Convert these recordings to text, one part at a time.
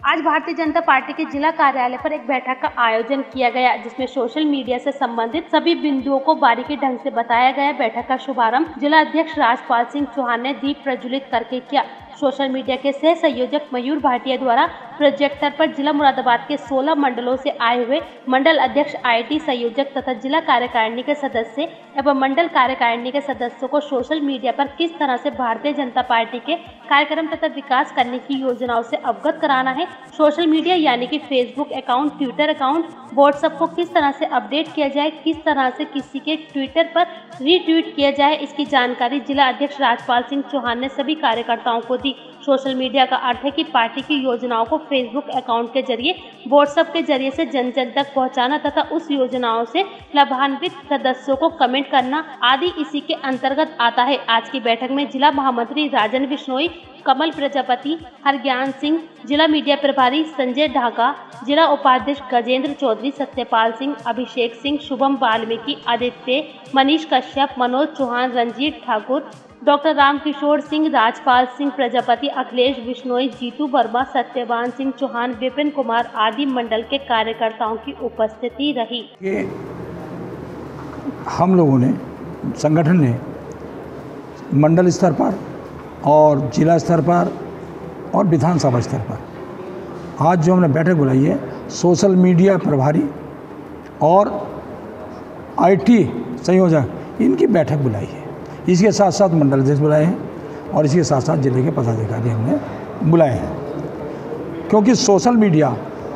आज भारतीय जनता पार्टी के जिला कार्यालय पर एक बैठक का आयोजन किया गया, जिसमें सोशल मीडिया से संबंधित सभी बिंदुओं को बारीकी ढंग से बताया गया। बैठक का शुभारंभ जिला अध्यक्ष राजपाल सिंह चौहान ने दीप प्रज्वलित करके किया। सोशल मीडिया के सह संयोजक मयूर भाटिया द्वारा प्रोजेक्टर पर जिला मुरादाबाद के 16 मंडलों से आए हुए मंडल अध्यक्ष, IT संयोजक तथा जिला कार्यकारिणी के सदस्य एवं मंडल कार्यकारिणी के सदस्यों को सोशल मीडिया पर किस तरह से भारतीय जनता पार्टी के कार्यक्रम तथा विकास करने की योजनाओं से अवगत कराना है, सोशल मीडिया यानी कि Facebook account, Twitter account, WhatsApp को किस तरह से अपडेट किया जाए, किस तरह से किसी के ट्विटर पर रीट्वीट किया जाए, इसकी जानकारी जिला अध्यक्ष राजपाल सिंह चौहान ने सभी कार्यकर्ताओं को दी। सोशल मीडिया का अर्थ है कि पार्टी की योजनाओं को फेसबुक अकाउंट के जरिए, व्हाट्सएप के जरिए से जन जन तक पहुंचाना तथा उस योजनाओं से लाभान्वित सदस्यों को कमेंट करना आदि इसी के अंतर्गत आता है। आज की बैठक में जिला महामंत्री राजन बिश्नोई, कमल प्रजापति, हरज्ञान सिंह, जिला मीडिया प्रभारी संजय ढाका, जिला उपाध्यक्ष गजेंद्र चौधरी, सत्यपाल सिंह, अभिषेक सिंह, शुभम वाल्मीकि, आदित्य, मनीष कश्यप, मनोज चौहान, रंजीत ठाकुर, डॉक्टर रामकिशोर सिंह, राजपाल सिंह प्रजापति, अखिलेश बिश्नोई, जीतू वर्मा, सत्यवान सिंह चौहान, विपिन कुमार आदि मंडल के कार्यकर्ताओं की उपस्थिति रही। हम लोगों ने, संगठन ने मंडल स्तर पर और जिला स्तर पर और विधानसभा स्तर पर आज जो हमने बैठक बुलाई है, सोशल मीडिया प्रभारी और IT संयोजक, इनकी बैठक बुलाई है। इसके साथ साथ मंडल अध्यक्ष बुलाए हैं और इसके साथ साथ जिले के पदाधिकारी हमने बुलाए हैं, क्योंकि सोशल मीडिया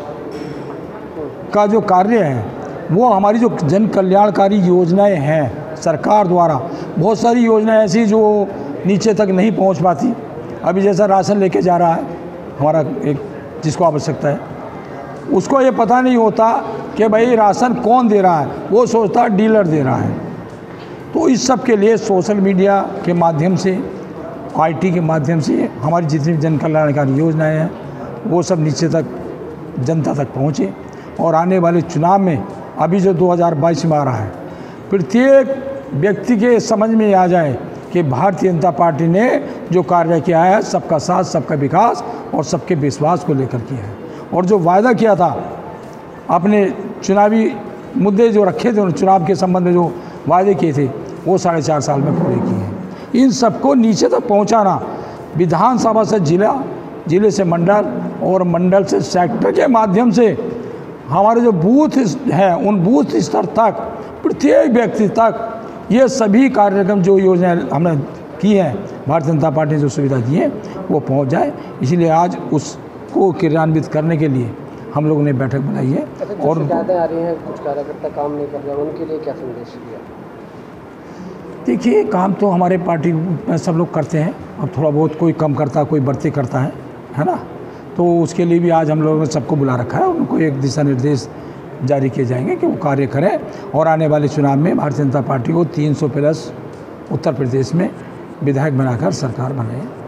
का जो कार्य है वो हमारी जो जन कल्याणकारी योजनाएं हैं सरकार द्वारा, बहुत सारी योजनाएं ऐसी जो नीचे तक नहीं पहुंच पाती। अभी जैसा राशन लेके जा रहा है हमारा एक, जिसको आवश्यकता है, उसको ये पता नहीं होता कि भाई राशन कौन दे रहा है, वो सोचता है डीलर दे रहा है। तो इस सब के लिए सोशल मीडिया के माध्यम से, IT के माध्यम से हमारी जितनी जन कल्याणकारी योजनाएँ हैं वो सब नीचे तक जनता तक पहुँचे और आने वाले चुनाव में, अभी जो 2022 में आ रहा है, प्रत्येक व्यक्ति के समझ में आ जाए कि भारतीय जनता पार्टी ने जो कार्य किया है सबका साथ, सबका विकास और सबके विश्वास को लेकर किया है। और जो वायदा किया था, अपने चुनावी मुद्दे जो रखे थे, चुनाव के संबंध में जो वायदे किए थे, वो 4.5 साल में पूरे किए हैं। इन सबको नीचे तक पहुंचाना, विधानसभा से जिला, जिले से मंडल और मंडल से सेक्टर के माध्यम से हमारे जो बूथ हैं उन बूथ स्तर तक, प्रत्येक व्यक्ति तक ये सभी कार्यक्रम जो योजनाएं हमने की हैं, भारतीय जनता पार्टी ने जो सुविधा दी है वो पहुंच जाए। इसलिए आज उसको क्रियान्वित करने के लिए हम लोगों ने बैठक बनाई है। और शिकायतें आ रही हैं, कुछ कार्यकर्ता काम नहीं कर रहे, उनके लिए क्या संदेश दिया? देखिए, काम तो हमारे पार्टी में सब लोग करते हैं, अब थोड़ा बहुत कोई कम करता, कोई बढ़ती करता है ना। तो उसके लिए भी आज हम लोगों ने सबको बुला रखा है, उनको एक दिशा निर्देश जारी किए जाएंगे कि वो कार्य करें और आने वाले चुनाव में भारतीय जनता पार्टी को 300+ उत्तर प्रदेश में विधायक बनाकर सरकार बनाए।